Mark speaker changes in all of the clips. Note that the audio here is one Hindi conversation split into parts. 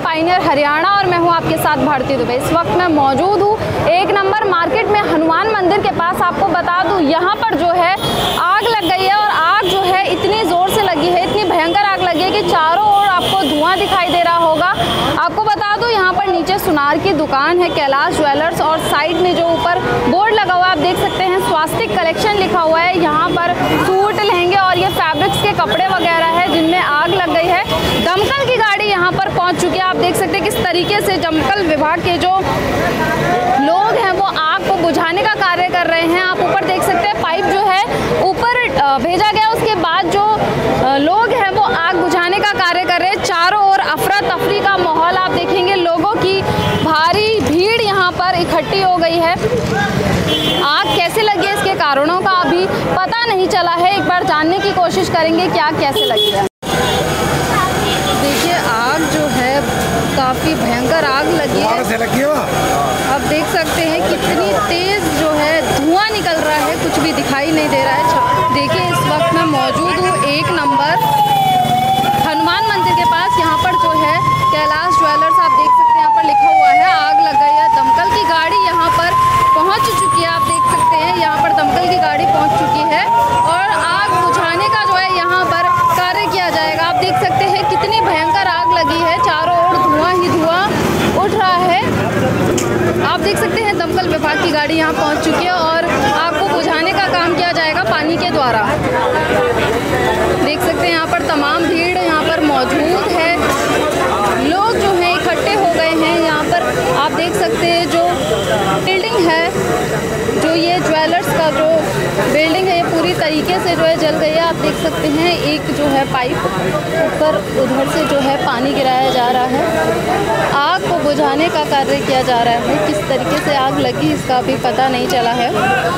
Speaker 1: पायनियर हरियाणा और मैं हूं आपके साथ भारती दुबे। इस वक्त मैं मौजूद हूं 1 नंबर मार्केट में हनुमान मंदिर के पास। आपको बता दूं यहां पर जो है आग लग गई है और आग जो है इतनी ज़ोर से लगी है, इतनी भयंकर आग लगी है कि चारों ओर आपको धुआं दिखाई दे रहा होगा। आपको बता दूं यहाँ पर नीचे सुनार की दुकान है कैलाश ज्वेलर्स और साइड में जो ऊपर बोर्ड लगा हुआ है आप देख सकते हैं स्वास्तिक कलेक्शन लिखा हुआ है। यहाँ पर सूट, लहंगे और ये फैब्रिक्स के कपड़े वगैरह है जिनमें आग लग गई है। दमकल की गाड़ी यहाँ पर पहुँच चुकी है। आप देख सकते हैं किस तरीके से दमकल विभाग के जो लोग हैं वो आग को बुझाने का कार्य कर रहे हैं। आप ऊपर देख सकते हैं पाइप जो है ऊपर भेजा गया, उसके बाद जो लोग हैं वो आग बुझाने का कार्य कर रहे हैं। चारों ओर अफरा तफरी का माहौल आप देखेंगे, लोगों की भारी भीड़ यहाँ पर इकट्ठी हो गई है। आग कैसे लगी है इसके कारणों का अभी पता नहीं चला है। एक बार जानने की कोशिश करेंगे कि आग कैसे लगी है। देखिए आग जो है काफ़ी भयंकर आग लगी है। आप देख सकते हैं कितनी तेज़ जो है धुआं निकल रहा है, कुछ भी दिखाई नहीं दे रहा है। देखिए इस वक्त मैं मौजूद हूँ 1 नंबर हनुमान मंदिर के पास। यहाँ पर जो है कैलाश ज्वेलर्स आप देख सकते हैं यहाँ पर लिखा हुआ है। आग लग गई है। दमकल की गाड़ी यहाँ पर पहुँच चुकी है। आप देख सकते हैं यहाँ पर दमकल की गाड़ी पहुँच चुकी है और आग बुझाने का जो है यहाँ पर कार्य किया जाएगा। आप देख सकते हैं कितनी भयंकर आग लगी है, चारों ओर धुआं ही धुआं उठ रहा है। आप देख सकते हैं दमकल विभाग की गाड़ी यहाँ पहुँच चुकी है और आग को बुझाने का काम किया जाएगा पानी के द्वारा। देख सकते हैं यहाँ पर तमाम भीड़ यहाँ पर मौजूद है, लोग जो हैं इकट्ठे हो गए हैं। यहाँ पर आप देख सकते हैं जो बिल्डिंग है, जो ये ज्वेलर्स का जो बिल्डिंग है ये पूरी तरीके से जो है जल गई है। आप देख सकते हैं एक जो है पाइप ऊपर उधर से जो है पानी गिराया जा रहा है। आग को बुझाने का कार्य किया जा रहा है। किस तरीके से आग लगी इसका अभी पता नहीं चला है।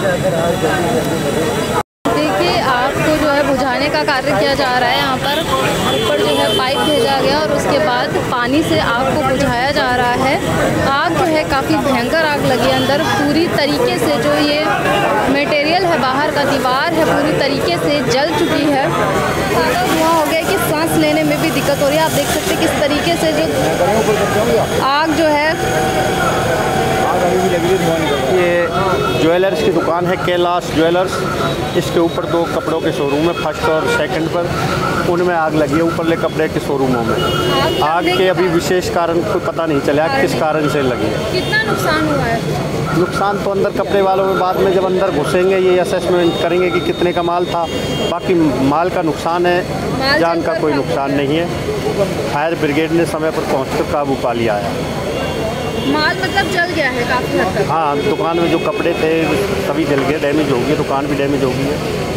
Speaker 1: देखिए आग को जो है बुझाने का कार्य किया जा रहा है। यहाँ पर ऊपर जो है पाइप भेजा गया और उसके बाद पानी से आग को बुझाया जा रहा है। आग जो है काफ़ी भयंकर आग लगी है। अंदर पूरी तरीके से जो ये मटेरियल है, बाहर का दीवार है, पूरी तरीके से जल चुकी है। ज़्यादा धुआं हो गया कि सांस लेने में भी दिक्कत हो रही है। आप देख सकते हैं किस तरीके से जो आग जो है
Speaker 2: ये ज्वेलर्स की दुकान है कैलाश ज्वेलर्स। इसके ऊपर 2 कपड़ों के शोरूम है, फर्स्ट और सेकंड पर, उनमें आग लगी है। ऊपरले कपड़े के शोरूमों में आग के अभी विशेष कारण कोई पता नहीं चला किस कारण से लगी है।
Speaker 1: कितना नुकसान हुआ है?
Speaker 2: नुकसान तो अंदर कपड़े वालों में बाद में जब अंदर घुसेंगे ये असेसमेंट करेंगे कि कितने का माल था। बाकी माल का नुकसान है, जान का कोई नुकसान नहीं है। फायर ब्रिगेड ने समय पर पहुँचकर काबू पा लिया है।
Speaker 1: माल मतलब जल गया है काफ़ी हद तक?
Speaker 2: हाँ, दुकान में जो कपड़े थे सभी जल गए, डैमेज हो गए, दुकान भी डैमेज हो गई है।